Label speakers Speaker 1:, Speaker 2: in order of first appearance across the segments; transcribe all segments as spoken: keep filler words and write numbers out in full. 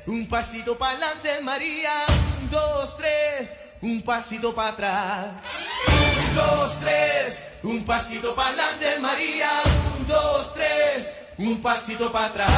Speaker 1: un pasito para adelante, María. Un, dos, tres, un pasito para atrás. Un, dos, tres, un pasito para adelante, María. Un, dos, tres, un pasito para atrás.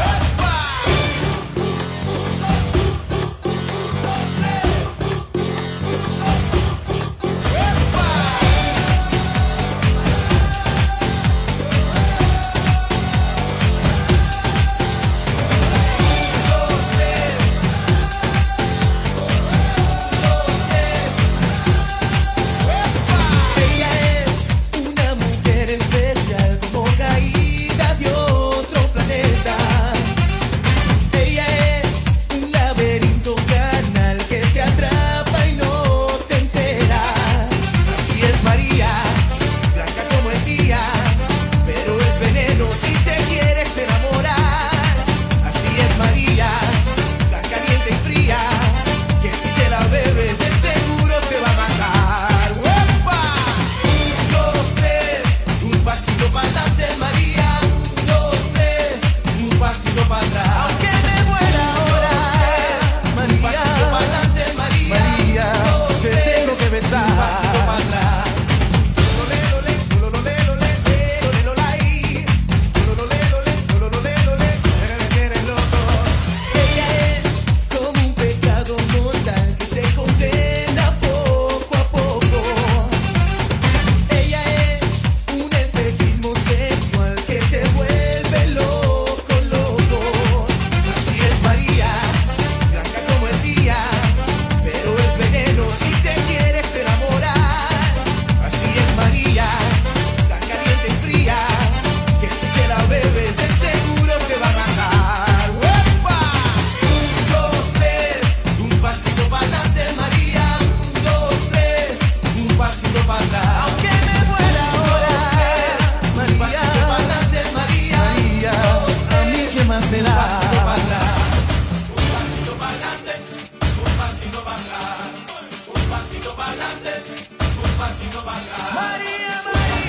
Speaker 1: María,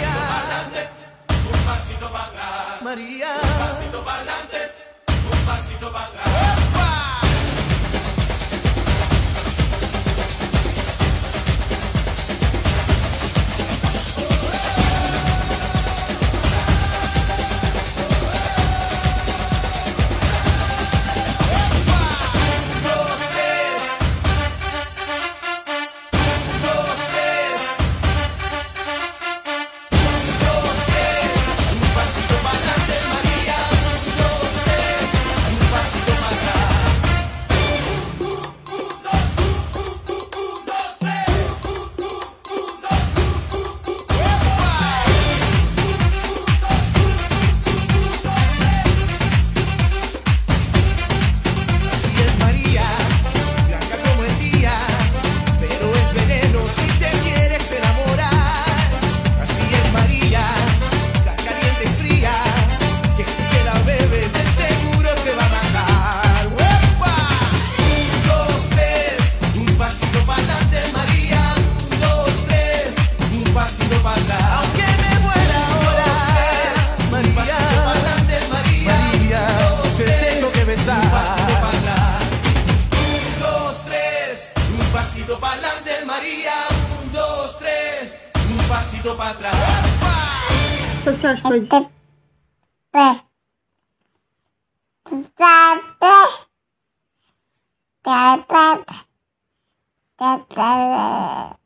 Speaker 1: María, un pasito para atrás. María, un pasito para adelante, un pasito para atrás. María, un, dos, tres, un pasito para atrás.
Speaker 2: Ta ta ta ta ta ta